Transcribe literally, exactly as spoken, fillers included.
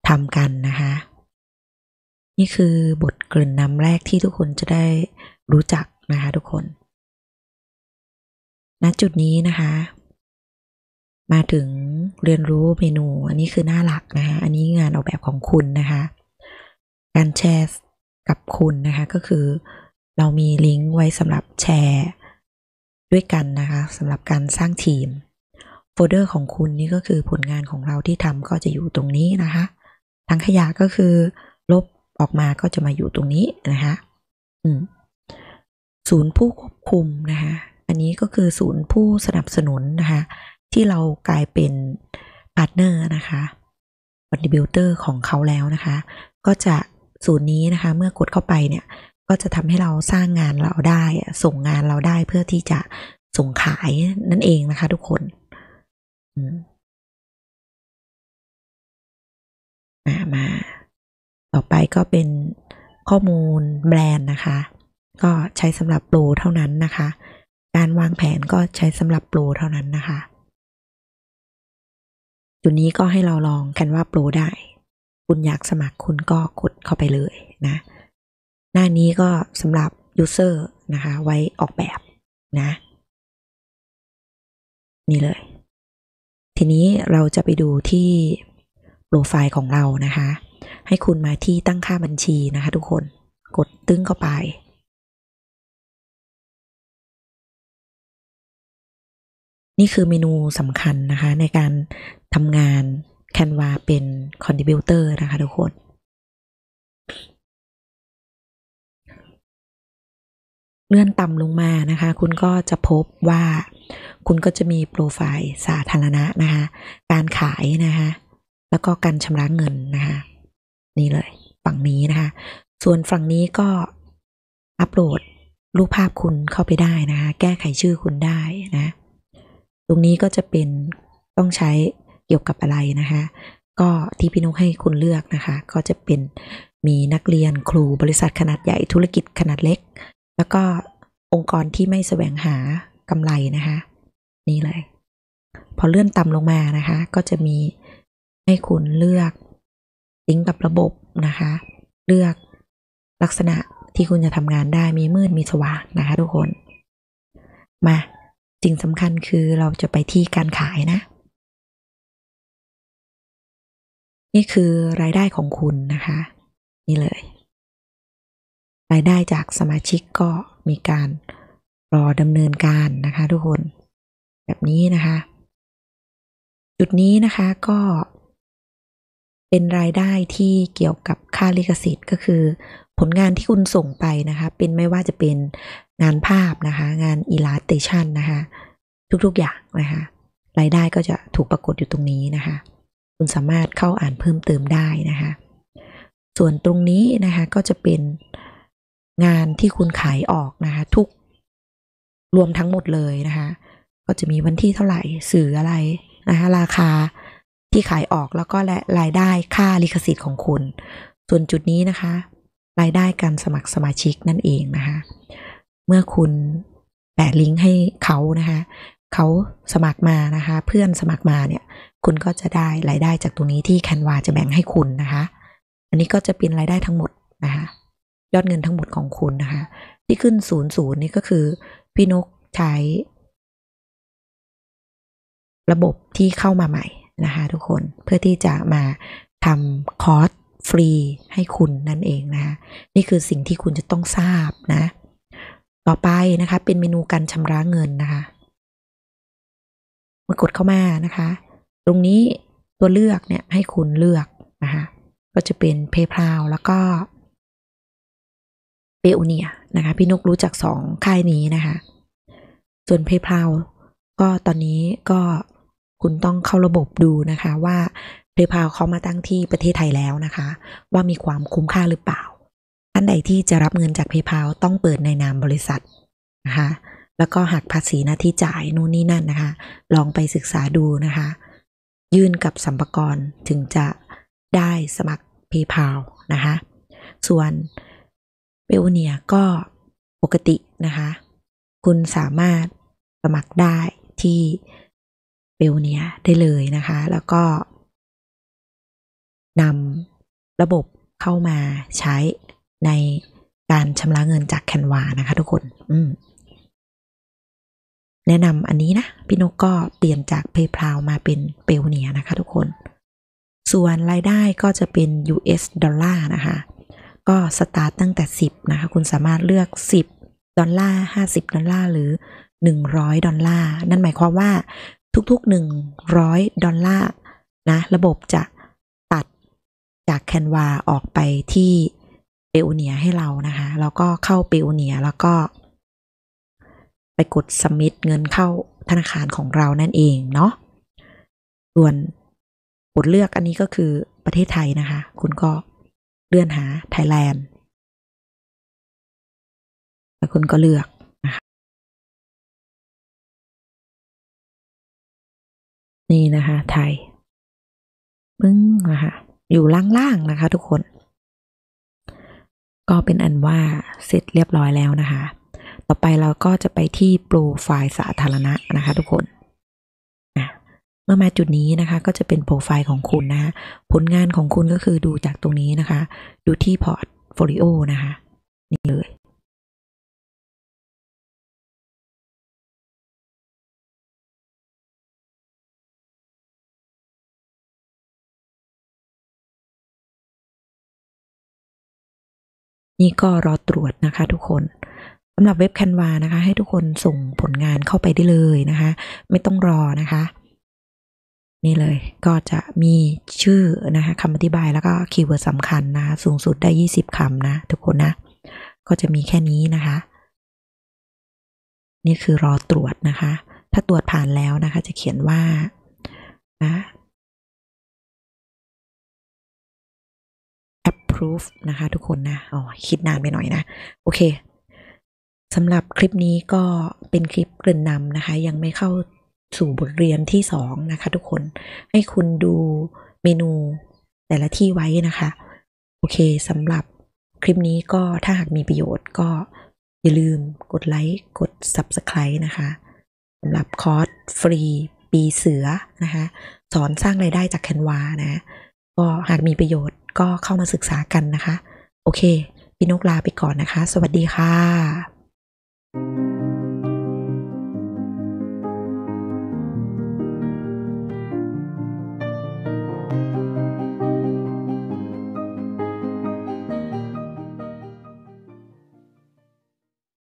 ทำกันนะคะนี่คือบทเกริ่นนำแรกที่ทุกคนจะได้รู้จักนะคะทุกคนณจุดนี้นะคะมาถึงเรียนรู้เมนูอันนี้คือหน้าหลักนะคะอันนี้งานออกแบบของคุณนะคะการแชร์กับคุณนะคะก็คือเรามีลิงก์ไว้สำหรับแชร์ด้วยกันนะคะสำหรับการสร้างทีมโฟลเดอร์ของคุณนี่ก็คือผลงานของเราที่ทำก็จะอยู่ตรงนี้นะคะทั้งขยะก็คือลบออกมาก็จะมาอยู่ตรงนี้นะคะศูนย์ผู้ควบคุมนะคะอันนี้ก็คือศูนย์ผู้สนับสนุนนะคะที่เรากลายเป็นพาร์ทเนอร์นะคะคอนทริบิวเตอร์ของเขาแล้วนะคะก็จะศูนย์นี้นะคะเมื่อกดเข้าไปเนี่ยก็จะทำให้เราสร้างงานเราได้ส่งงานเราได้เพื่อที่จะส่งขายนั่นเองนะคะทุกคนมามาต่อไปก็เป็นข้อมูลแบรนด์นะคะก็ใช้สำหรับโปรเท่านั้นนะคะการวางแผนก็ใช้สำหรับโปรเท่านั้นนะคะจุดนี้ก็ให้เราลองกันว่าโปรได้คุณอยากสมัครคุณก็กดเข้าไปเลยนะหน้านี้ก็สำหรับ User นะคะไว้ออกแบบนะนี่เลยทีนี้เราจะไปดูที่โปรไฟล์ของเรานะคะให้คุณมาที่ตั้งค่าบัญชีนะคะทุกคนกดตึ้งเข้าไปนี่คือเมนูสำคัญนะคะในการทำงาน Canva เป็น Contributor นะคะทุกคนเลื่อนต่ำลงมานะคะคุณก็จะพบว่าคุณก็จะมีโปรไฟล์สาธารณะนะคะการขายนะคะแล้วก็การชำระเงินนะคะนี่เลยฝั่งนี้นะคะส่วนฝั่งนี้ก็อัปโหลดรูปภาพคุณเข้าไปได้นะคะแก้ไขชื่อคุณได้นะตรงนี้ก็จะเป็นต้องใช้เกี่ยวกับอะไรนะคะก็ที่พี่นุ๊กให้คุณเลือกนะคะก็จะเป็นมีนักเรียนครูบริษัทขนาดใหญ่ธุรกิจขนาดเล็กแล้วก็องค์กรที่ไม่แสวงหากำไรนะคะนี่เลยพอเลื่อนต่ำลงมานะคะก็จะมีให้คุณเลือกลิงก์กับระบบนะคะเลือกลักษณะที่คุณจะทำงานได้มีมืดมีสว่างนะคะทุกคนมาสิ่งสำคัญคือเราจะไปที่การขายนะนี่คือรายได้ของคุณนะคะนี่เลยรายได้จากสมาชิกก็มีการรอดำเนินการนะคะทุกคนแบบนี้นะคะจุดนี้นะคะก็เป็นรายได้ที่เกี่ยวกับค่าลิขสิทธิ์ก็คือผลงานที่คุณส่งไปนะคะเป็นไม่ว่าจะเป็นงานภาพนะคะงาน illustration นะคะทุกๆอย่างนะคะรายได้ก็จะถูกปรากฏอยู่ตรงนี้นะคะคุณสามารถเข้าอ่านเพิ่มเติมได้นะคะส่วนตรงนี้นะคะก็จะเป็นงานที่คุณขายออกนะคะทุกรวมทั้งหมดเลยนะคะก็จะมีวันที่เท่าไหร่สื่ออะไรนะคะราคาที่ขายออกแล้วก็และรายได้ค่าลิขสิทธิ์ของคุณส่วนจุดนี้นะคะรายได้การสมัครสมาชิกนั่นเองนะคะเมื่อคุณแปะลิงก์ให้เขานะคะเขาสมัครมานะคะเพื่อนสมัครมาเนี่ยคุณก็จะได้รายได้จากตรงนี้ที่ Canva จะแบ่งให้คุณนะคะอันนี้ก็จะเป็นรายได้ทั้งหมดนะคะยอดเงินทั้งหมดของคุณนะคะที่ขึ้นศูนย์ศูนย์นี่ก็คือพี่นกใช้ระบบที่เข้ามาใหม่นะคะทุกคนเพื่อที่จะมาทำคอร์สฟรีให้คุณนั่นเองนะคะนี่คือสิ่งที่คุณจะต้องทราบนะต่อไปนะคะเป็นเมนูการชำระเงินนะคะเมื่อกดเข้ามานะคะตรงนี้ตัวเลือกเนี่ยให้คุณเลือกนะคะก็จะเป็น PayPal แล้วก็ Payoneer นะคะพี่นกรู้จักสองค่ายนี้นะคะส่วน PayPal ก็ตอนนี้ก็คุณต้องเข้าระบบดูนะคะว่า PayPal เขามาตั้งที่ประเทศไทยแล้วนะคะว่ามีความคุ้มค่าหรือเปล่าท่านใดที่จะรับเงินจาก PayPal ต้องเปิดในนามบริษัทนะคะแล้วก็หักภาษีหน้าที่จ่ายนู่นนี่นั่นนะคะลองไปศึกษาดูนะคะยื่นกับสรรพากรถึงจะได้สมัคร PayPal นะคะส่วน Payoneer ก็ปกตินะคะคุณสามารถสมัครได้ที่Payoneerได้เลยนะคะแล้วก็นำระบบเข้ามาใช้ในการชำระเงินจาก Canva นะคะทุกคนอืมแนะนำอันนี้นะพี่นกก็เปลี่ยนจาก PayPal มาเป็น Payoneer นะคะทุกคนส่วนรายได้ก็จะเป็น ยู เอส ดอลลาร์นะคะก็สตาร์ตตั้งแต่สิบนะคะคุณสามารถเลือกสิบดอลลาร์ห้าสิบดอลลาร์หรือหนึ่งร้อยดอลลาร์นั่นหมายความว่าทุกๆหนึ่งร้อยดอลลาร์นะระบบจะตัดจาก Canva ออกไปที่ Payoneer ให้เรานะคะแล้วก็เข้า Payoneer แล้วก็ไปกด submit เงินเข้าธนาคารของเรานั่นเองเนาะส่วนกดเลือกอันนี้ก็คือประเทศไทยนะคะคุณก็เลื่อนหา Thailand แล้วคุณก็เลือกนะคะนี่นะคะไทยปึ้งนะคะอยู่ล่างๆนะคะทุกคนก็เป็นอันว่าเสร็จเรียบร้อยแล้วนะคะต่อไปเราก็จะไปที่โปรไฟล์สาธารณะนะคะทุกคนเมื่อมาจุดนี้นะคะก็จะเป็นโปรไฟล์ของคุณนะคะผลงานของคุณก็คือดูจากตรงนี้นะคะดูที่พอร์ตโฟลิโอนะคะนี่เลยนี่ก็รอตรวจนะคะทุกคนสำหรับเว็บ Canva นะคะให้ทุกคนส่งผลงานเข้าไปได้เลยนะคะไม่ต้องรอนะคะนี่เลยก็จะมีชื่อนะคะคำอธิบายแล้วก็คีย์เวิร์ดสำคัญนะคะสูงสุดได้ยี่สิบคำนะทุกคนนะก็จะมีแค่นี้นะคะนี่คือรอตรวจนะคะถ้าตรวจผ่านแล้วนะคะจะเขียนว่านะ approve นะคะทุกคนนะอ๋อคิดนานไปหน่อยนะโอเคสำหรับคลิปนี้ก็เป็นคลิปเกริ่นนำนะคะยังไม่เข้าสู่บทเรียนที่สองนะคะทุกคนให้คุณดูเมนูแต่ละที่ไว้นะคะโอเคสำหรับคลิปนี้ก็ถ้าหากมีประโยชน์ก็อย่าลืมกดไลค์กด ซับสไครบ์ นะคะสำหรับคอร์สฟรีปีเสือนะคะสอนสร้างรายได้จาก Canva นะก็หากมีประโยชน์ก็เข้ามาศึกษากันนะคะโอเคพี่นกลาไปก่อนนะคะสวัสดีค่ะ